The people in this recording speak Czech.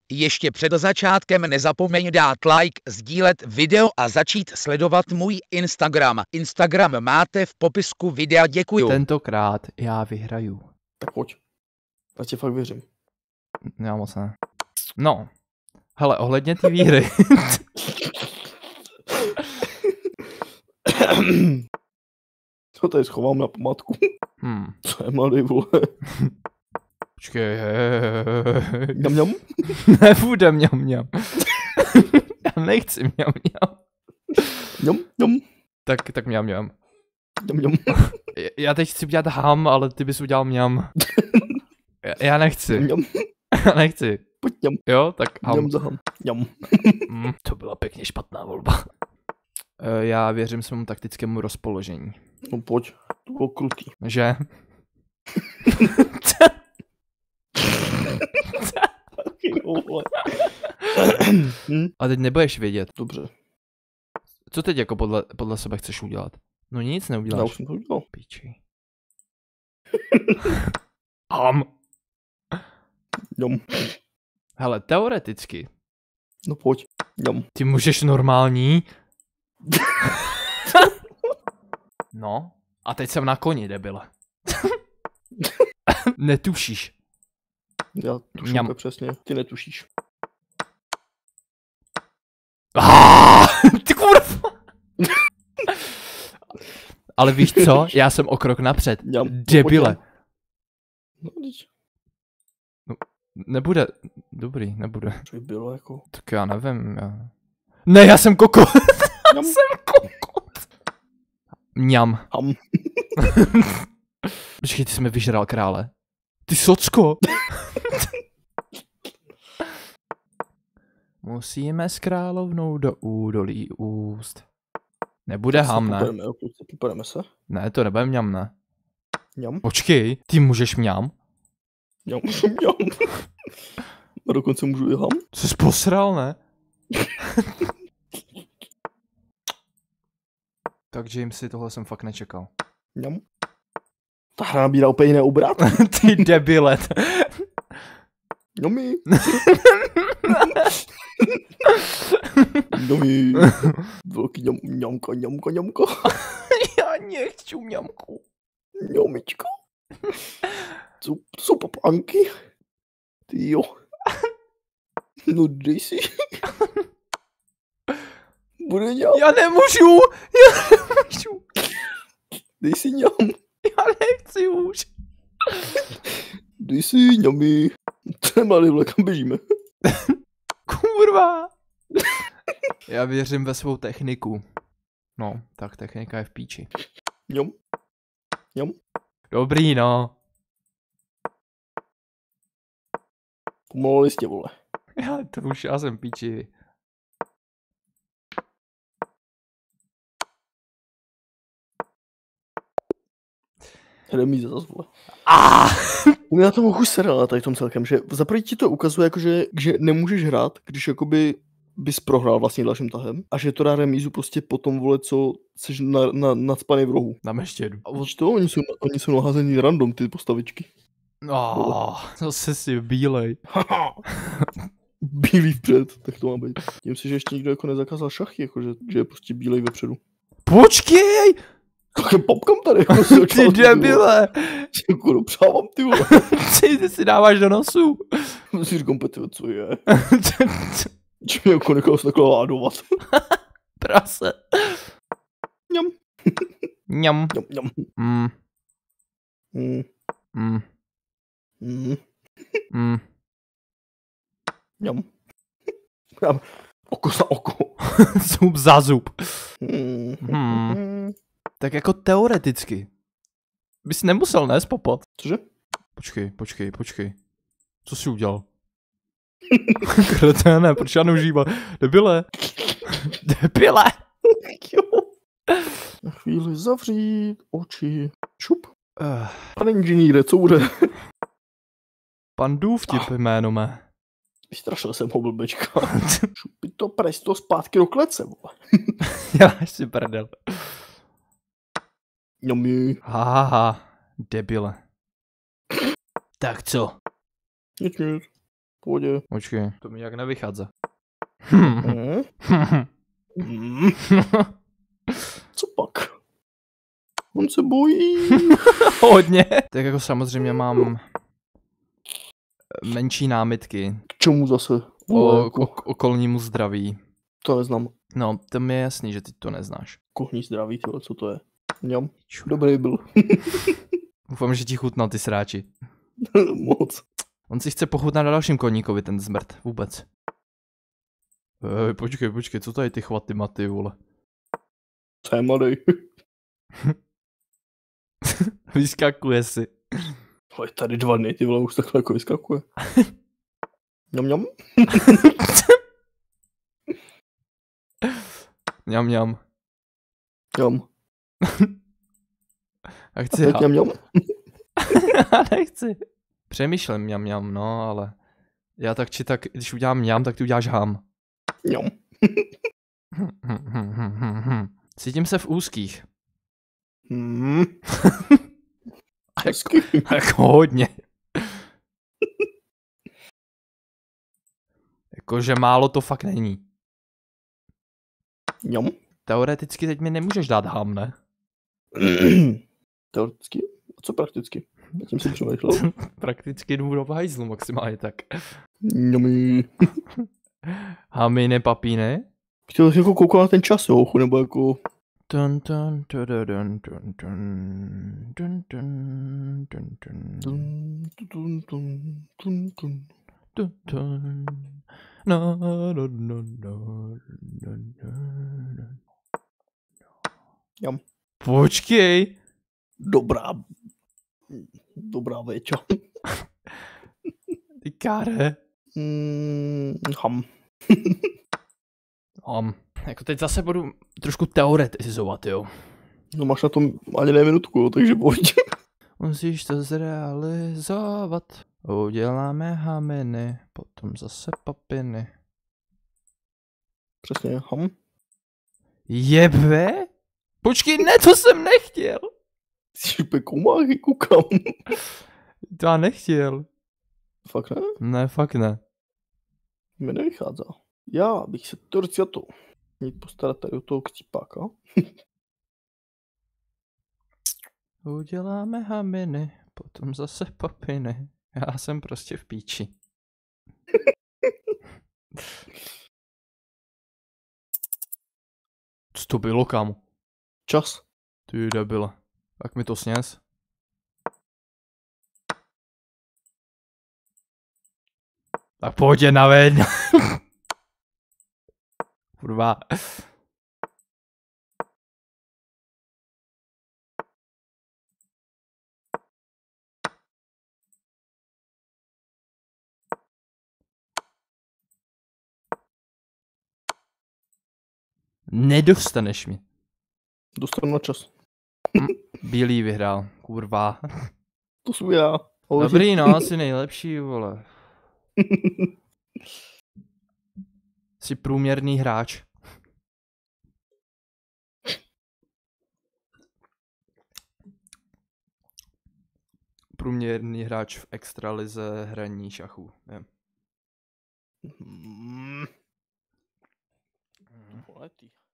Ještě před začátkem nezapomeň dát like, sdílet video a začít sledovat můj Instagram. Instagram máte v popisku videa, děkuju. Tentokrát já vyhraju. Tak pojď. Já ti fakt věřím. Já moc ne. No. Hele, ohledně té výhry. Co tady schovám na památku? Co je malý, vole? Počkej. Mňam, mňam? Nebude mňam, mňam. Já nechci mňam, mňam. Mňam, mňam. Tak mňam, mňam. Mňam, mňam. Já teď chci udělat ham, ale ty bys udělal mňam. Já nechci. Mňam. Já nechci. Pojď mňam. Jo, tak ham. Mňam za ham. Mňam. To byla pěkně špatná volba. Já věřím svému taktickému rozpoložení. No pojď. To bylo krutý. Že? A teď nebudeš vědět. Dobře. Co teď jako podle sebe chceš udělat? No nic neuděláš. Já už jsem to udělal. Piči. Ham. Mňam. Hele, teoreticky. No pojď. Mňam. Ty můžeš normální. No. A teď jsem na koni, debile. Netušíš. Já tuším to přesně. Ty netušíš. Ty kurva. Ale víš co? Já jsem o krok napřed. Debile. No, teď. No, nebude. Dobrý, nebude. Co by bylo jako? Tak já nevím. Ne, já jsem kokot. Já jsem kokot. Mňam. Ham. Počkej, ty jsi mi vyžral krále. Ty socko. Musíme s královnou do údolí úst. Nebude ham, ne? Popereme se? Ne, to nebude mňam, ne? Mňam? Počkej, ty můžeš mňam? Mňam, mňam. A dokonce můžu i ham? Jsi posral, ne? Tak Jamesy, tohle jsem fakt nečekal. Mňam. Ta hra nabírá úplně jiné obrat. Ty debile. Mňami. Mňami. Velký mňamka, mňamka, mňamka. Já nechci mňamku. Mňamičko. To jsou papánky. Ty jo. No dej si. Bude ňam. Já nemůžu. Já nemůžu. Dej si ňam. Já nechci už. Dej si ňami. To je malý vle, kam běžíme. Kurva. Já věřím ve svou techniku. No, tak technika je v píči. Mňam. Mňam. Dobrý, no. Pomalu listě, vole. Já jsem píči. Remíza zase, vole. U mě na tom už serala tady v tom celkem, že zaprvé ti to ukazuje, jakože, že nemůžeš hrát, když jakoby bys prohrál vlastně dalším tahem a že to dá remízu prostě potom, vole, co jsi nadspaný v rohu. Na meštědu. Víš to? Oni jsou naházený random, ty postavičky. Zase si bílej. Bílý vpřed, tak to má být. Tím si, že ještě nikdo jako nezakázal šachy, jakože že je prostě bílej vepředu. Počkej! Kakým popkám tady, jako ty debile! Jako dopřávám, ty vole. Ty si dáváš do nosu. Si říkám, Petr, co je? Či mě jako nechal se takhle ládovat. Prase. Mňam. Mňam. Mňam. Mňam. Oko za oko. Zub za zub. Tak jako teoreticky. Bys nemusel nést popot. Cože? Počkej. Co jsi udělal? Kreténe, proč já neužívám? Debile. Debile. Na chvíli zavřít oči. Šup. Pane inženýre, co bude? Pan Důvtip jméno mé. Vystrašil jsem ho, blbečka. Šupi to presto zpátky do klece, vole. Děláš si prdel. Mňami. Haha, debile. Tak co? Nic. pohodě. Počkej, to mi jak nevychádza. Co pak? On se bojí. Hodně. Tak jako samozřejmě mám menší námitky K čemu zase? k okolnímu zdraví. To neznám. No, to mi je jasný, že ty to neznáš. Kohní zdraví, tyhle, co to je? Mňam. Dobrý byl. Doufám, že ti chutnal ty sráči. Moc. On si chce pochutnat na dalším koníkovi, ten zmrt. Vůbec. Počkej, co tady ty chvaty maty, vole? To je mladý. Vyskakuje si. Ale tady 2 dny, ty vole, už takhle jako vyskakuje. Mňam. Mňam. Mňam. A chci tak mňam. Nechci. Přemýšlím mňam, no, ale já tak či tak, když udělám mňam, tak ty uděláš ham. Mňam. Cítím se v úzkých. Jako hodně. Jakože málo to fakt není. Mňam. Teoreticky teď mi nemůžeš dát ham, ne? Teoreticky? A co prakticky? Zatím si přemýšlel. Prakticky jdu do hajzlu maximálně tak. Mňami. Hamine papíne? Chtěl jsi jako koukat na ten čas, jo, nebo jako... Jam. Počkej. Dobrá věča. Ty káre. Ham. Jako teď zase budu trošku teoretizovat, jo. No máš na tom ani ne minutku, jo, takže pojď. Musíš to zrealizovat. Uděláme haminy, potom zase papiny. Přesně, ham. Jebe? Počkej, ne, to jsem nechtěl. Jsi úplně koumáky, koukám. To já nechtěl. Fakt ne? Ne, fakt ne. Mi nevychází. Já bych se to mít postarat tady o toho kcípáka. Uděláme haminy, potom zase papiny. Já jsem prostě v píči. Co to bylo, kámo? Čas. Ty debile. Tak mi to sněz. Tak pojď na ven. Kurva. Nedostaneš mi. Dostanu na čas. Bílý vyhrál, kurva. To jsem já. Dobrý, no, asi nejlepší, vole. Jsi průměrný hráč. Průměrný hráč v extralize hraní šachu. Je.